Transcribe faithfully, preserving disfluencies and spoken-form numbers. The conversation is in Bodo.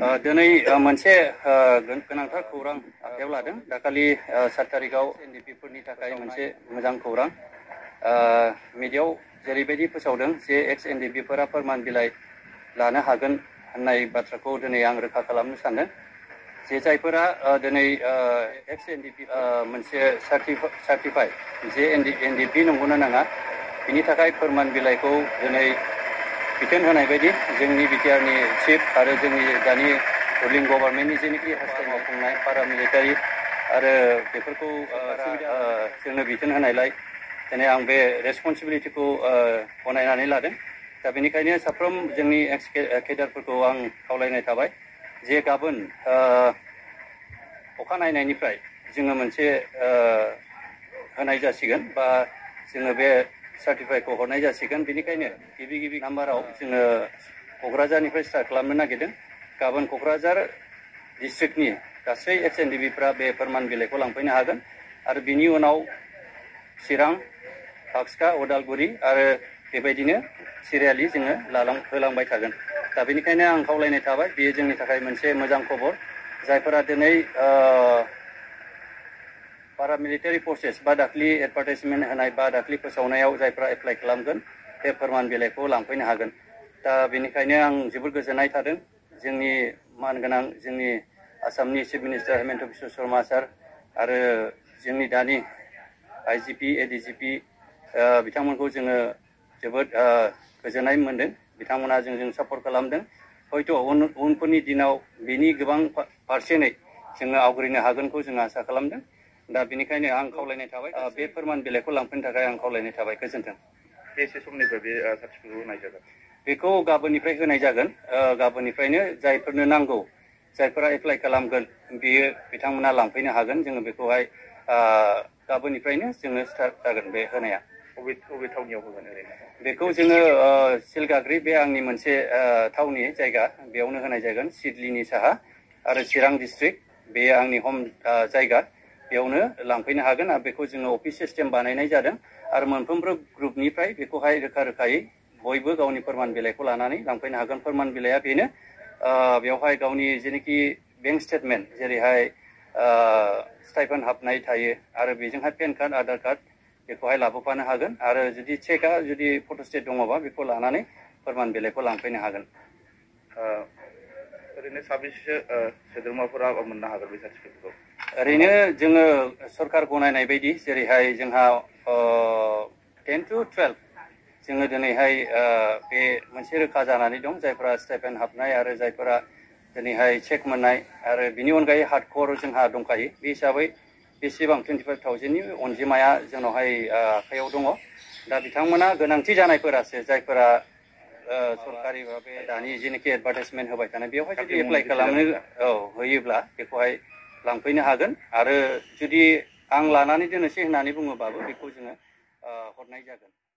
दिनै मोनसे गोनांथार खौरां आखायाव लादों। दाखालि सात तारिखआव एनडिएफबि थाखाय मोनसे मोजां खौरां मिडियायाव जेरैबायदि फोसावदों जे एक्स एनडिएफबिफोरा फोरमान बिलाइ लानो हागोन होननाय बाथ्राखौ दिनै आं रोखा खालामनो सानदों। जे जायफोरा दिनै एक्स एनडिएफबि मोनसे सार्टिफाइ जे एनडिएफबि नंगौना नाङा बिनि थाखाय फोरमान बिलाइखौ दिनै बिथोन होनाय बायदि जोंनि बिटिआरनि चिफ आरो जोंनि दानि रुलिं गभर्नमेन्टनि जेनोखि हास्थायनाय खुंनाय पारामिलिटारि आरो बेफोरखौ जोंनो बिथोन होनायलाय दिनै आं बे रेसपन्सिबिलिटिखौ गनायनानै लादों। दा बेनिखायनो साफ्रोम जोंनि एक्स केडारफोरखौ आं खावलायनाय थाबाय जे गाबोन अखा नायनायनिफ्राय जोङो मोनसे होनाय जासिगोन बा जोङो बे सार्टिफाइखौ हरनाय जासिगोन। बेनिखायनो गिबि गिबि नाम्बाराव जोङो क'क्राझारनिफ्राय स्टार्ट खालामनो नागिरदों। गाबोन क'क्राझार डिस्ट्रिक्टनि गासै एक्स एनडिएफबिफ्रा बे फोरमान बिलाइखौ लांफैनो हागोन आरो बिनि उनाव चिरां, बाक्सा, उदालगुरि आरो बेबायदिनो सिरियालि जोङो लालां होलांबाय थागोन। दा बेनिखायनो आं खावलायनाय थाबाय, बेयो जोंनि थाखाय मोनसे मोजां खबर। जायफोरा दिनै पारामिलिटारि फर्सेस बा दाख्लि एडभार्टाइजमेन्ट होनाय बा दाख्लि फोसावनायाव जायफ्रा एप्लाइ खालामगोन बे फोरमान बिलाइखौ लांफैनो हागोन। दा बेनिखायनो आं जोबोद गोजोननाय थादों जोंनि मानगोनां जोंनि आसामनि chief minister Hemanta Biswa Sarma sir आरो जोंनि दानि आइजिपि एडिजिपि बिथांमोनखौ जोङो जोबोद गोजोननाय मोनदों। बिथांमोना जोंजों सापर्ट खालामदों। हयथ' उनफोरनि दिनाव बिनि गोबां पारसेन्टै जोङो आवग्रिनो हागोनखौ जों आसा खालामदों। दा बेनिखायनो आं खावलायनाय थाबाय बे फोरमान बिलाइखौ लांफैनो थाखाय आं खावलायनाय थाबाय। गोजोन्थों। बेसे समनिफ्राय बे सार्टिफिकेटखौ होनाय जागोन? बेखौ गाबोननिफ्राय होनाय जागोन। गाबोननिफ्रायनो जायफोरनो नांगौ, जायफोरा एप्लाइ खालामगोन बियो बिथांमोना लांफैनो हागोन। जोङो बेखौहाय गाबोननिफ्रायनो जोङो स्टार्ट जागोन बे होनाया। बबे बबे थावनियाव होगोन ओरैनो? बेखौ जोङो सिलगाग्रि, बे आंनि मोनसे थावनि जायगा, बेयावनो होनाय जागोन। सिडलिनि साहा आरो चिरां डिस्ट्रिक्ट, बे आंनि हम जायगा, बेयावनो लांफैनो हागोन। आरो बेखौ जोङो अफिस सिस्टेम बानायनाय जादों आरो मोनफ्रोमबो ग्रुपनिफ्राय बेखौहाय रोखा रोखायै बयबो गावनि फोरमान बिलाइखौ लानानै लांफैनो हागोन। फोरमान बिलाइया बेनो, बेवहाय गावनि जेनोखि बेंक स्टेटमेन्ट, जेरैहाय स्टाइपेन्ड हाबनाय थायो आरो बेजोंहाय पेन कार्ड, आधार कार्ड बेखौहाय लाबोफानो हागोन। आरो जुदि चेकआ जुदि फट'स्टेट दङबा बेखौ लानानै फोरमान बिलाइखौ लांफैनो हागोन। ओरैनो साबेसे सोद्रोमाफोरा मोननो हागोन बे सार्टिफिकेटखौ? ओरैनो जोङो सरकार गनायनाय बायदि जेरैहाय जोंहा टेन टु टुवेल्भ जोङो दिनैहाय बे मोनसे रोखा जानानै दं। जायफोरा स्टाइपेन्ड हाबनाय आरो जायफोरा दिनैहाय चेक मोननाय आरो बिनि अनगायै हार्डकर जोंहा दंखायो। बे हिसाबै बेसेबां टुवेन्टिफाइभ थावजेन्डनि अनजिमाया जोंनावहाय आखायाव दङ। दा बिथांमोना गोनांथि जानायफोरासो, जायफोरा सरकारि भाबे दानि जेनोखि एडभार्टाइजमेन्ट होबाय थानाय बेवहाय जुदि एप्लाइ खालामनो औ होयोब्ला बेखौहाय लांफैनो हागोन। आरो जुदि आं लानानै दोननोसै होननानै बुङोबाबो बेखौ जोङो हरनाय जागोन।